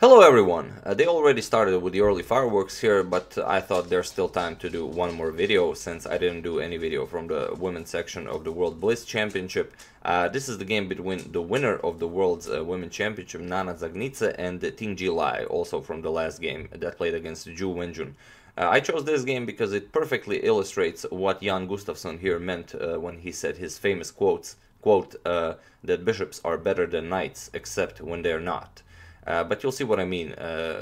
Hello everyone! They already started with the early fireworks here, but I thought there's still time to do one more video since I didn't do any video from the women's section of the World Blitz Championship. This is the game between the winner of the World's Women's Championship, Nana Zagnice, and Ting-Ji Lai, also from the last game that played against Ju Wenjun. I chose this game because it perfectly illustrates what Jan Gustafsson here meant when he said his famous quote, that bishops are better than knights, except when they're not. But you'll see what I mean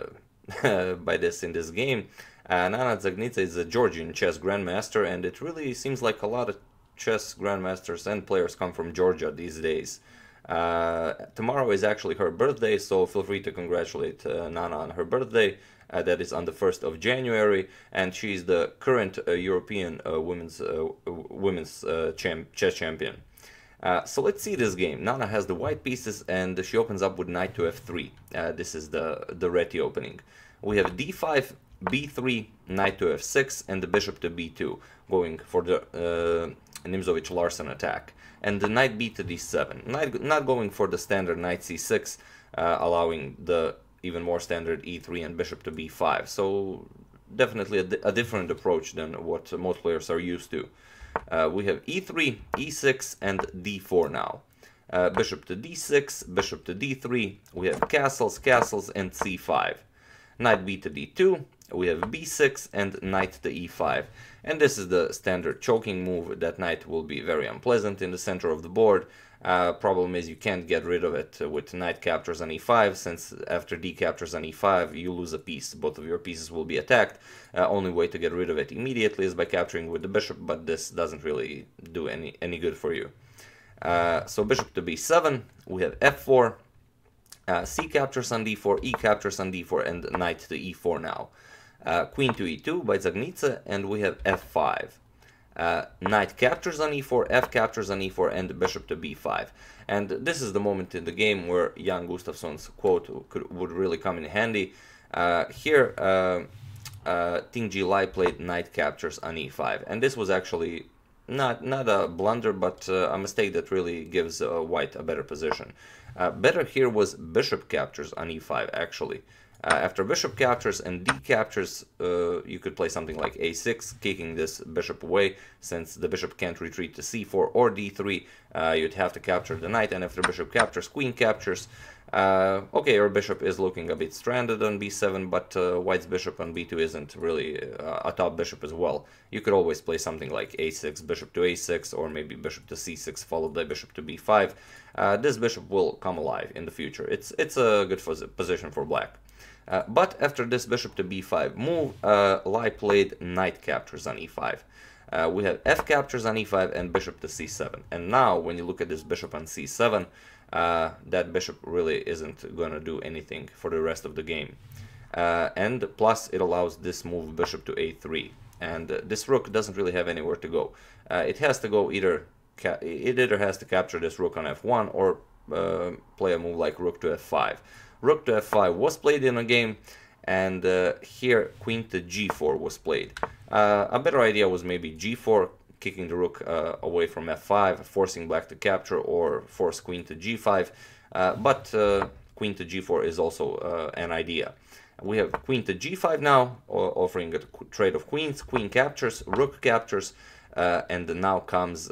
by this in this game. Nana Zagnice is a Georgian chess grandmaster, and it really seems like a lot of chess grandmasters and players come from Georgia these days. Tomorrow is actually her birthday, so feel free to congratulate Nana on her birthday. That is on the 1st of January, and she's the current European women's chess champion. So let's see this game. Nana has the white pieces and she opens up with knight to f3. This is the Reti opening. We have d5, b3, knight to f6, and the bishop to b2, going for the Nimzowitsch-Larsen attack. And the knight b to d7. Not going for the standard knight c6, allowing the even more standard e3 and bishop to b5. So definitely a different approach than what most players are used to. We have e3, e6, and d4 now. Bishop to d6, bishop to d3, we have castles, and c5. Knight b to d2, we have b6, and knight to e5. And this is the standard choking move. That knight will be very unpleasant in the center of the board. Problem is you can't get rid of it with knight captures on e5, since after d captures on e5 you lose a piece. Both of your pieces will be attacked. Only way to get rid of it immediately is by capturing with the bishop, but this doesn't really do any good for you. So bishop to b7, we have f4, c captures on d4, e captures on d4, and knight to e4 now. Queen to e2 by Zagnice, and we have f5. Knight captures on e4, f captures on e4, and bishop to b5. And this is the moment in the game where Jan Gustafsson's quote would really come in handy. Here, Ting-Ji Lai played knight captures on e5, and this was actually not a blunder, but a mistake that really gives white a better position. Better here was bishop captures on e5, actually. After bishop captures and d captures, you could play something like a6, kicking this bishop away, since the bishop can't retreat to c4 or d3. You'd have to capture the knight, and after bishop captures, queen captures. Okay, your bishop is looking a bit stranded on b7, but white's bishop on b2 isn't really a top bishop as well. You could always play something like a6, bishop to a6, or maybe bishop to c6, followed by bishop to b5. This bishop will come alive in the future. It's a good position for black. But after this bishop to b5 move, Lai played knight captures on e5. We have f captures on e5 and bishop to c7. And now, when you look at this bishop on c7, that bishop really isn't going to do anything for the rest of the game. And plus, it allows this move bishop to a3. And this rook doesn't really have anywhere to go. It has to go it either has to capture this rook on f1 or play a move like rook to f5. Rook to f5 was played in a game, and here queen to g4 was played. A better idea was maybe g4, kicking the rook away from f5, forcing black to capture, or force queen to g5, but queen to g4 is also an idea. We have queen to g5 now, offering a trade of queens, queen captures, rook captures, and now comes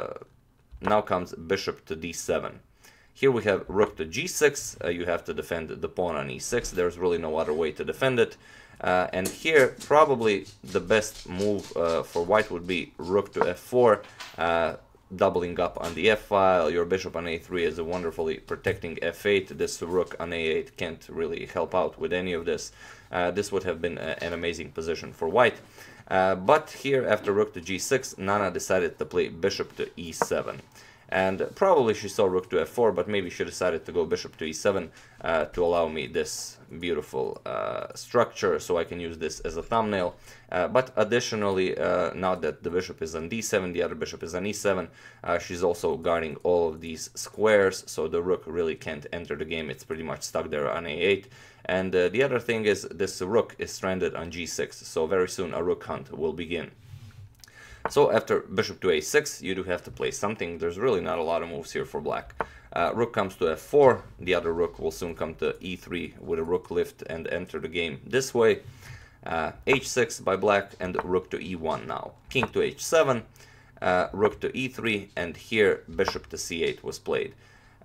bishop to d7. Here we have rook to g6, you have to defend the pawn on e6, there's really no other way to defend it. And here, probably the best move for white would be rook to f4, doubling up on the f-file. Your bishop on a3 is wonderfully protecting f8. This rook on a8 can't really help out with any of this. This would have been an amazing position for white. But here, after rook to g6, Nana decided to play bishop to e7. And probably she saw rook to f4, but maybe she decided to go bishop to e7 to allow me this beautiful structure, so I can use this as a thumbnail. But additionally, now that the bishop is on d7, the other bishop is on e7, she's also guarding all of these squares, so the rook really can't enter the game. It's pretty much stuck there on a8. And the other thing is, this rook is stranded on g6, so very soon a rook hunt will begin. So after bishop to a6, you do have to play something. There's really not a lot of moves here for black. Rook comes to f4, the other rook will soon come to e3 with a rook lift and enter the game this way. H6 by black and rook to e1 now. King to h7, rook to e3, and here bishop to c8 was played.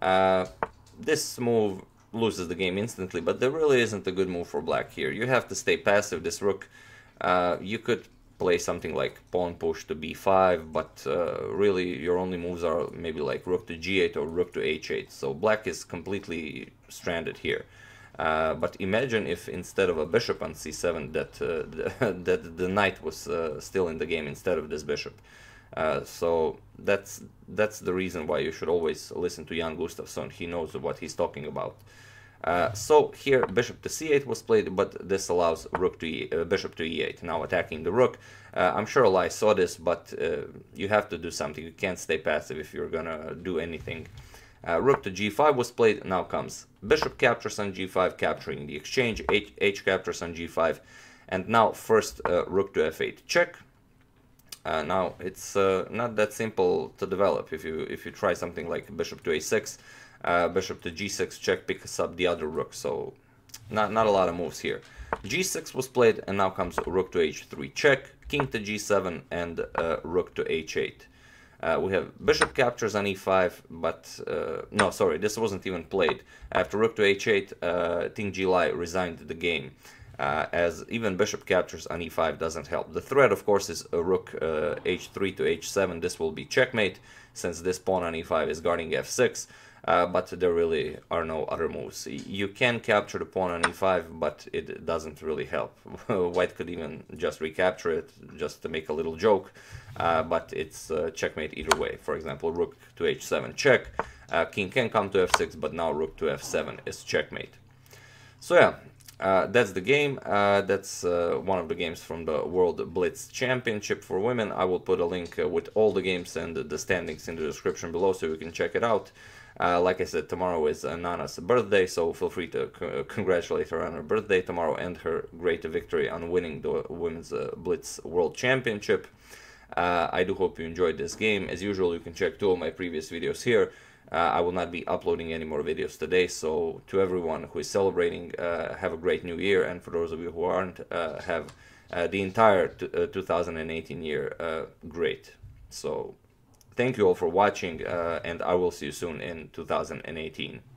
This move loses the game instantly, but there really isn't a good move for black here. You have to stay passive. This rook, you could play something like pawn push to b5, but really your only moves are maybe like rook to g8 or rook to h8. So black is completely stranded here. But imagine if instead of a bishop on c7 that the knight was still in the game instead of this bishop. So that's the reason why you should always listen to Jan Gustafsson. He knows what he's talking about. So here bishop to c8 was played, but this allows rook to bishop to e8, now attacking the rook. I'm sure Lai saw this, but you have to do something. You can't stay passive if you're gonna do anything. Rook to g5 was played. Now comes bishop captures on g5, capturing the exchange. H captures on g5, and now first rook to f8 check. Now it's not that simple to develop. If you try something like bishop to a6, bishop to g6 check picks up the other rook. So not a lot of moves here. g6 was played, and now comes rook to h3 check, king to g7, and rook to h8. We have bishop captures on e5, but no, sorry, this wasn't even played. After rook to h8, Ting Ji Lai resigned the game, as even bishop captures on e5 doesn't help. The threat, of course, is a rook h3 to h7. This will be checkmate, since this pawn on e5 is guarding f6, but there really are no other moves. You can capture the pawn on e5, but it doesn't really help. White could even just recapture it, just to make a little joke. But it's checkmate either way. For example, rook to h7 check, king can come to f6, but now rook to f7 is checkmate. So yeah, that's the game. That's one of the games from the World Blitz Championship for women. I will put a link with all the games and the standings in the description below, so you can check it out. Like I said, tomorrow is Nana's birthday, so feel free to congratulate her on her birthday tomorrow and her great victory on winning the Women's Blitz World Championship. I do hope you enjoyed this game. As usual, you can check 2 of my previous videos here. I will not be uploading any more videos today, so to everyone who is celebrating, have a great new year, and for those of you who aren't, have the entire 2018 year great. So thank you all for watching, and I will see you soon in 2018.